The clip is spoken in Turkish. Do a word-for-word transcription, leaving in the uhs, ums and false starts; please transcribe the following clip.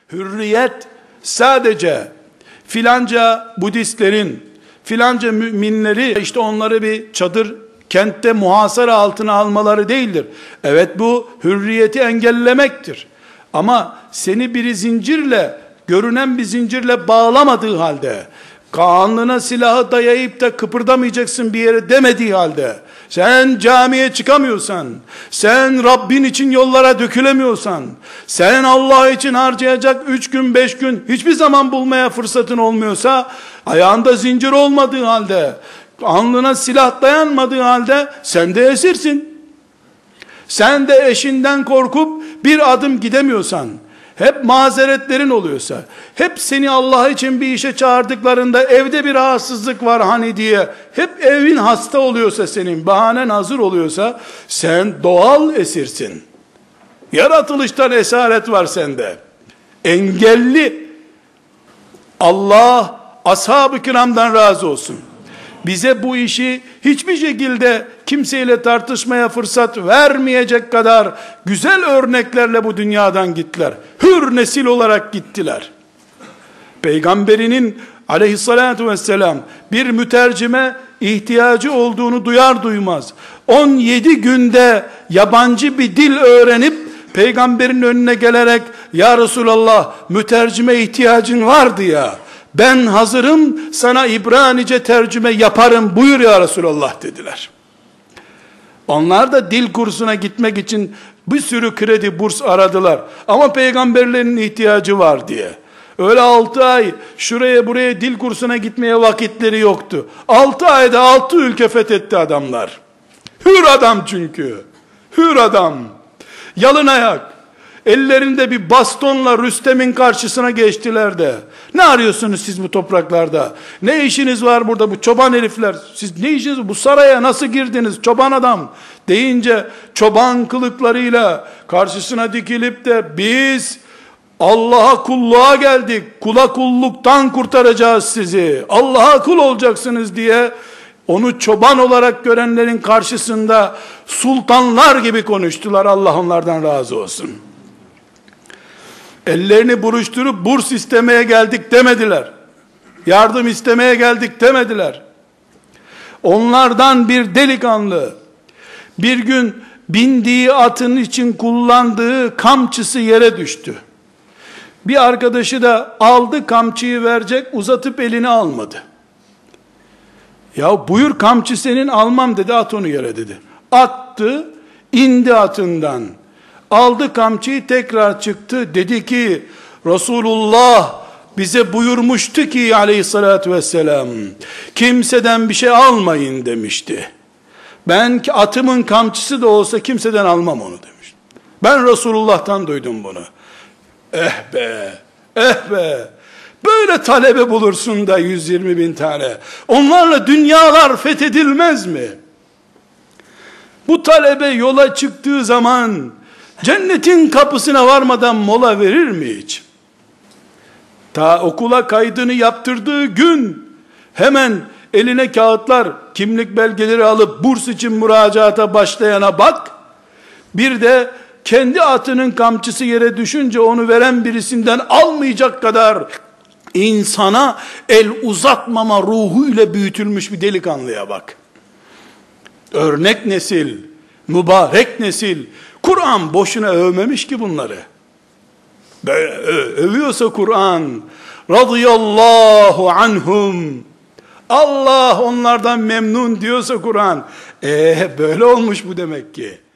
Hürriyet sadece filanca Budistlerin, filanca müminleri, işte onları bir çadır kentte muhasara altına almaları değildir. Evet, bu hürriyeti engellemektir. Ama seni bir zincirle, görünen bir zincirle bağlamadığı halde, alnına silahı dayayıp da kıpırdamayacaksın bir yere demediği halde, sen camiye çıkamıyorsan, sen Rabbin için yollara dökülemiyorsan, sen Allah için harcayacak üç gün beş gün hiçbir zaman bulmaya fırsatın olmuyorsa, ayağında zincir olmadığı halde, alnına silah dayanmadığı halde sen de esirsin. Sen de eşinden korkup bir adım gidemiyorsan, hep mazeretlerin oluyorsa, hep seni Allah için bir işe çağırdıklarında evde bir rahatsızlık var hani diye, hep evin hasta oluyorsa, senin bahanen hazır oluyorsa, sen doğal esirsin. Yaratılıştan esaret var sende. Engelli. Allah ashab-ı kiramdan razı olsun. Bize bu işi hiçbir şekilde kimseyle tartışmaya fırsat vermeyecek kadar güzel örneklerle bu dünyadan gittiler. Hür nesil olarak gittiler. Peygamberinin aleyhissalatu vesselam bir mütercime ihtiyacı olduğunu duyar duymaz on yedi günde yabancı bir dil öğrenip peygamberin önüne gelerek, ya Resulallah, mütercime ihtiyacın vardı ya, ben hazırım, sana İbranice tercüme yaparım, buyur ya Resulallah dediler. Onlar da dil kursuna gitmek için bir sürü kredi, burs aradılar. Ama peygamberlerin ihtiyacı var diye. Öyle altı ay şuraya buraya dil kursuna gitmeye vakitleri yoktu. Altı ayda altı ülke fethetti adamlar. Hür adam çünkü. Hür adam. Yalın ayak. Ellerinde bir bastonla Rüstem'in karşısına geçtiler de, ne arıyorsunuz siz bu topraklarda? Ne işiniz var burada, bu çoban herifler? Siz ne işiniz var? Bu saraya nasıl girdiniz çoban adam? Deyince çoban kılıklarıyla karşısına dikilip de, biz Allah'a kulluğa geldik, kula kulluktan kurtaracağız sizi, Allah'a kul olacaksınız diye, onu çoban olarak görenlerin karşısında sultanlar gibi konuştular. Allah onlardan razı olsun. Ellerini buruşturup burs istemeye geldik demediler. Yardım istemeye geldik demediler. Onlardan bir delikanlı bir gün bindiği atın için kullandığı kamçısı yere düştü. Bir arkadaşı da aldı kamçıyı verecek, uzatıp elini almadı. Ya buyur, kamçı senin, almam dedi, at onu yere dedi. Attı, indi atından. Aldı kamçıyı, tekrar çıktı. Dedi ki, Resulullah bize buyurmuştu ki aleyhissalatü vesselam, kimseden bir şey almayın demişti. Ben ki atımın kamçısı da olsa kimseden almam onu demiş. Ben Resulullah'tan duydum bunu. Eh be, eh be. Böyle talebe bulursun da yüz yirmi bin tane. Onlarla dünyalar fethedilmez mi? Bu talebe yola çıktığı zaman cennetin kapısına varmadan mola verir mi hiç? Ta okula kaydını yaptırdığı gün hemen eline kağıtlar, kimlik belgeleri alıp burs için müracaata başlayana bak. Bir de kendi atının kamçısı yere düşünce onu veren birisinden almayacak kadar insana el uzatmama ruhuyla büyütülmüş bir delikanlıya bak. Örnek nesil, mübarek nesil. Kur'an boşuna övmemiş ki bunları. Böyle övüyorsa Kur'an, radıyallahu anhum, Allah onlardan memnun diyorsa Kur'an, ee böyle olmuş bu demek ki.